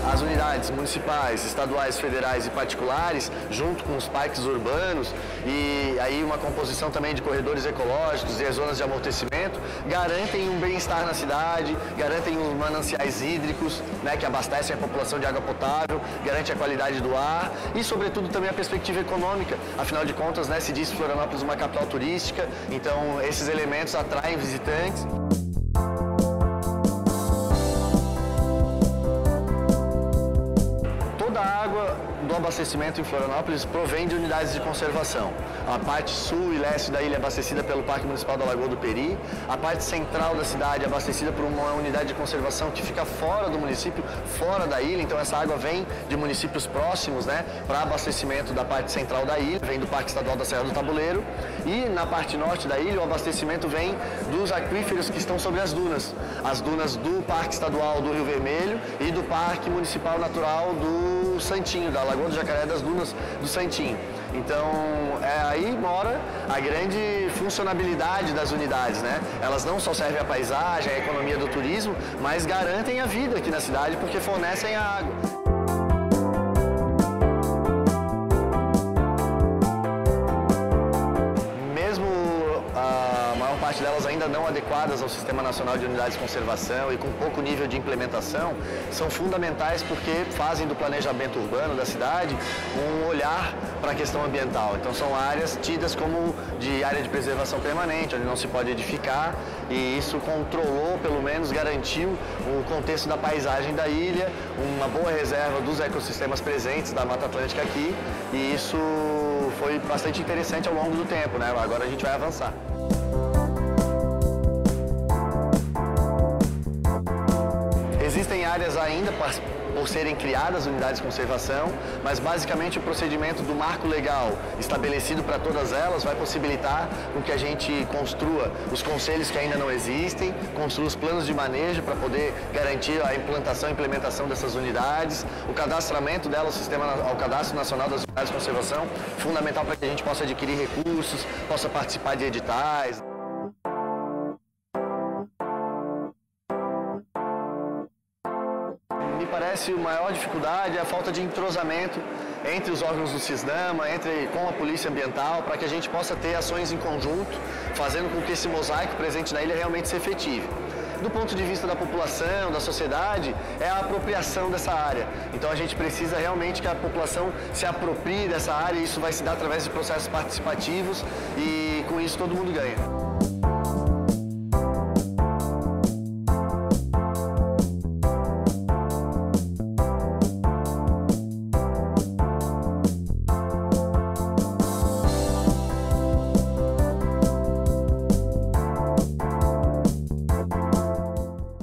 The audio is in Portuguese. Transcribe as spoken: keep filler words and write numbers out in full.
as unidades municipais, estaduais, federais e particulares, junto com os parques urbanos e aí uma composição também de corredores ecológicos e as zonas de amortecimento, garantem um bem-estar na cidade, garantem os mananciais hídricos, né, que abastecem a população de água potável, garante a qualidade do ar e, sobretudo, também a perspectiva econômica. Afinal de contas, né, se diz Florianópolis uma capital turística, então esses elementos atraem visitantes. Toda a água do abastecimento em Florianópolis provém de unidades de conservação. A parte sul e leste da ilha é abastecida pelo Parque Municipal da Lagoa do Peri, a parte central da cidade é abastecida por uma unidade de conservação que fica fora do município, fora da ilha, então essa água vem de municípios próximos, né, para abastecimento da parte central da ilha, vem do Parque Estadual da Serra do Tabuleiro, e na parte norte da ilha o abastecimento vem dos aquíferos que estão sobre as dunas, as dunas do Parque Estadual do Rio Vermelho e do Parque Municipal Natural do Santinho, da Lagoa do Jacaré, das dunas do Santinho. Então, é, aí mora a grande funcionabilidade das unidades, né? Elas não só servem à paisagem, à economia do turismo, mas garantem a vida aqui na cidade porque fornecem a água. Parte delas ainda não adequadas ao Sistema Nacional de Unidades de Conservação e com pouco nível de implementação, são fundamentais porque fazem do planejamento urbano da cidade um olhar para a questão ambiental. Então são áreas tidas como de área de preservação permanente, onde não se pode edificar, e isso controlou, pelo menos garantiu o contexto da paisagem da ilha, uma boa reserva dos ecossistemas presentes da Mata Atlântica aqui, e isso foi bastante interessante ao longo do tempo, né? Agora a gente vai avançar. Existem áreas ainda por serem criadas unidades de conservação, mas basicamente o procedimento do marco legal estabelecido para todas elas vai possibilitar com que a gente construa os conselhos que ainda não existem, construa os planos de manejo para poder garantir a implantação e implementação dessas unidades, o cadastramento delas ao, sistema, ao Cadastro Nacional das Unidades de Conservação, fundamental para que a gente possa adquirir recursos, possa participar de editais. Me parece a maior dificuldade é a falta de entrosamento entre os órgãos do CISNAMA, entre, com a Polícia Ambiental, para que a gente possa ter ações em conjunto, fazendo com que esse mosaico presente na ilha realmente se efetive. Do ponto de vista da população, da sociedade, é a apropriação dessa área. Então a gente precisa realmente que a população se aproprie dessa área e isso vai se dar através de processos participativos e com isso todo mundo ganha.